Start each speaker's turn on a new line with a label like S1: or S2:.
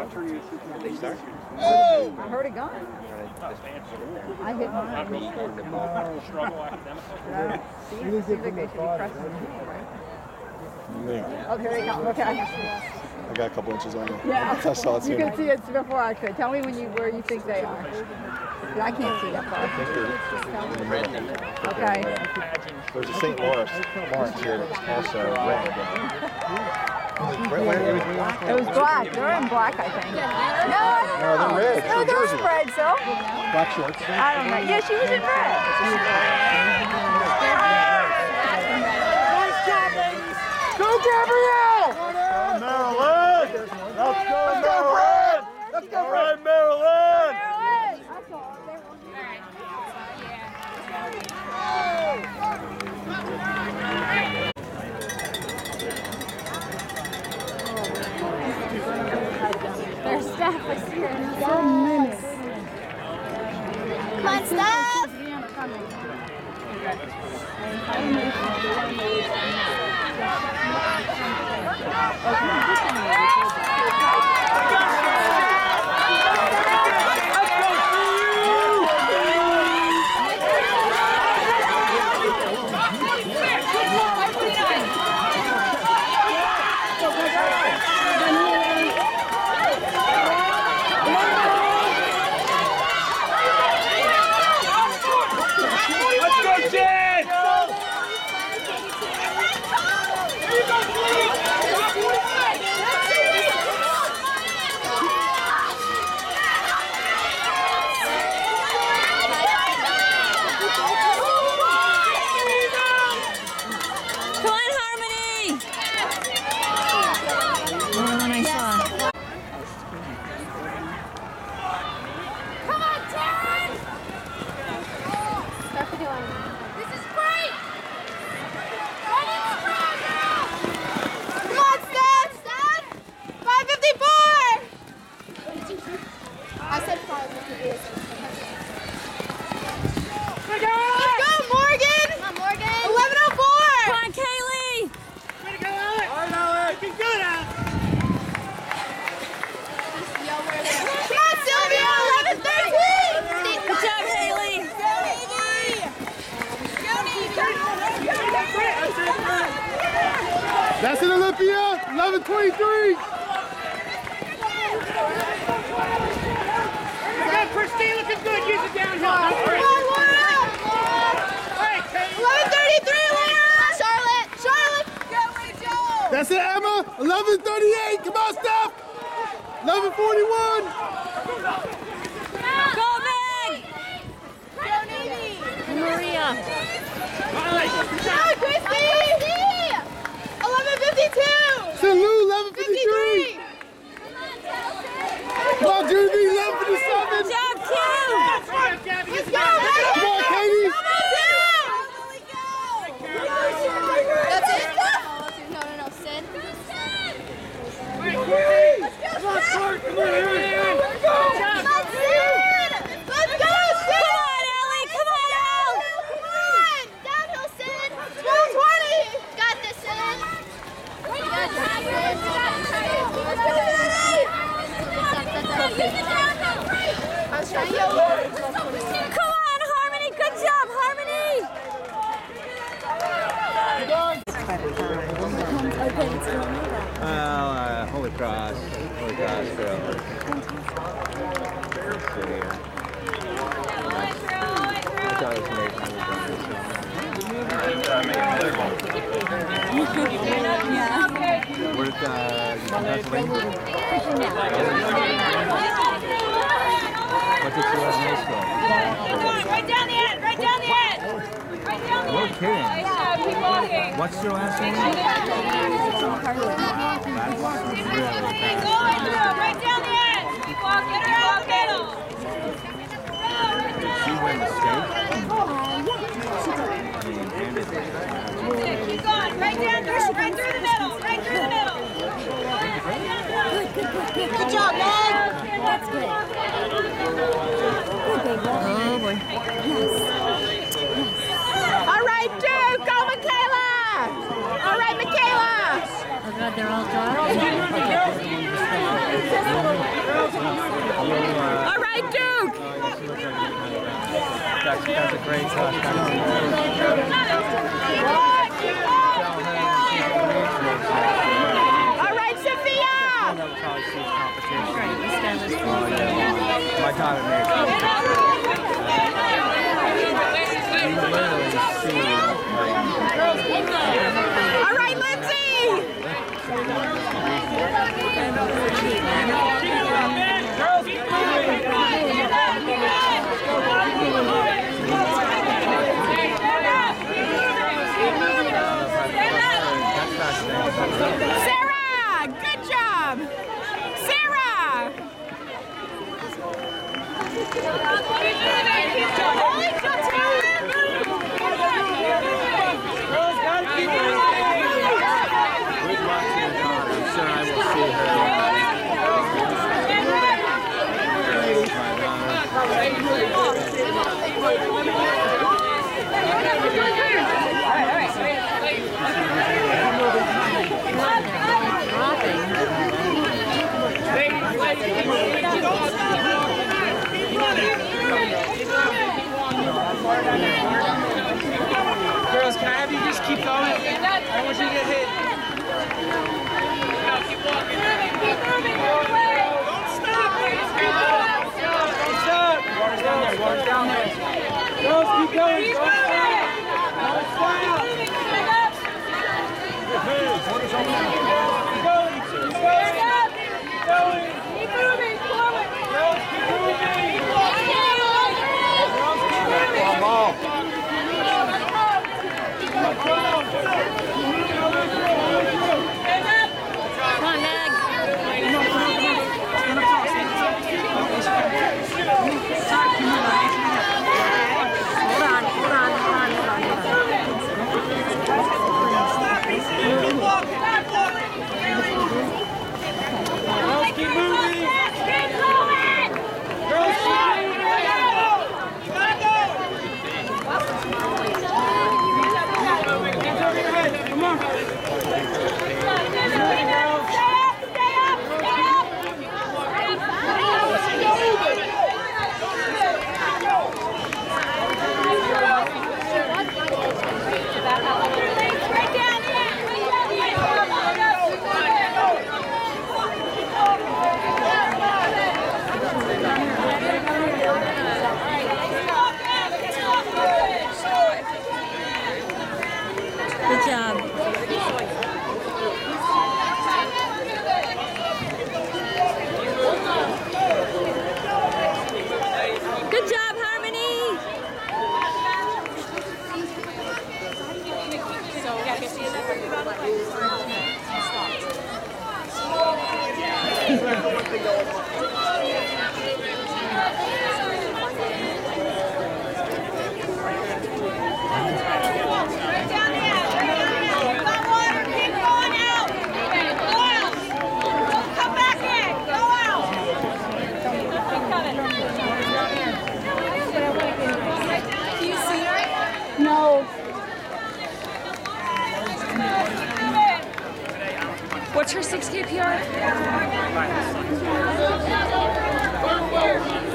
S1: I heard a gun. I hit mine.
S2: Struggle academically?
S1: Seems like they should be pressing the team, right? Oh, here they come. Okay.
S3: I got a couple inches on you.
S1: Yeah.
S3: I saw it
S1: You
S3: soon.
S1: can see it before I could. Tell me where you think they are. I can't see that far.
S3: I think they're in the middle.
S1: Okay.
S3: There's a St. Lawrence here that's also red.
S1: It was black. They're in black, I think. No, I don't know.
S3: No, they're red.
S1: No, they're in red, so.
S3: Black shorts.
S1: I don't know. Yeah, she was in red.
S4: Nice job, ladies.
S3: Go, Gabrielle!
S4: Maryland! Let's go, Maryland!
S3: Let's go,
S4: All right, Maryland!
S5: Their staff was here. Yes. Come on, staff!
S3: That's an Olympia, 11:23.
S4: Christine looking good. Use it downhill.
S5: 11:33, Leah! Charlotte! Go, Rachel!
S3: That's it, Emma, 11:38. Come on, Steph. 11:41.
S5: Go, Meg! Go, Navy! Maria! Go, Christy! 11:52!
S3: St. Lou, 11:53. Come on, Judy, 11:57.
S5: Good job, Q! Let's go,
S3: Come on, Katie.
S5: That's it? No, Sid.
S4: Come on, Clark. Come on, Aaron.
S5: Let's go, Sid! Let's go, Sid! Come on, Ellie! Come on, Elle! Come on! Downhill, Sid! 12:20! Got this, Sid! You got this, Sid! Let's go, Sid! I was trying to go. Come on, Harmony! Good job, Harmony!
S6: Holy Cross girl. Where's Pennsylvania? What's it for high school?
S5: Right down the end! Right down the end! Right down the
S6: No
S5: end!
S6: kidding.
S5: Yeah, keep walking.
S6: What's your last name? Wow, that's really fast.
S5: Go into it! Right down the end! Keep walking! Get her out the middle!
S6: Did she win the state? I mean, handed it.
S5: Keep going! Right down through! Right through the middle! Right through the middle! Good job, Meg! That's good.
S1: Oh, boy.
S5: All right, Duke! Go, Michaela! All right, Michaela!
S1: Oh, God, they're all gone.
S6: That's a great touch.
S5: All right, Sophia.
S6: I'll probably see competition. My daughter makes it. You literally see,
S5: All right, Lindsay. Sarah, good job. Sarah.
S6: with watching your daughter, I'm sure I will see her.
S4: Girls, can I have you just keep going? I don't want you to get hit. Keep walking. Don't stop. Don't stop. Water's down there. Water's down there. Girls, keep going. Don't stop. Don't stop. Keep going. Keep going. Keep going.
S5: Keep moving forward.
S4: Girls, keep moving. Girls, keep moving.
S3: Come on.
S5: Come on, Meg.
S4: Girls, keep moving.
S5: Keep going.
S4: Girls, keep moving. You gotta go. Hands over your head. Come on.
S5: Good job. Good job, Harmony. So we gotta get to
S1: No.
S5: What's her 6K PR?